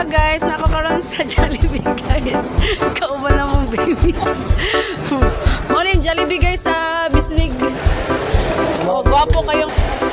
tara guys, nakakaroon sa Jollibee guys. Kauban na mong baby. Ano yung Jollibee guys sa Bislig. Oh, gwapo kayong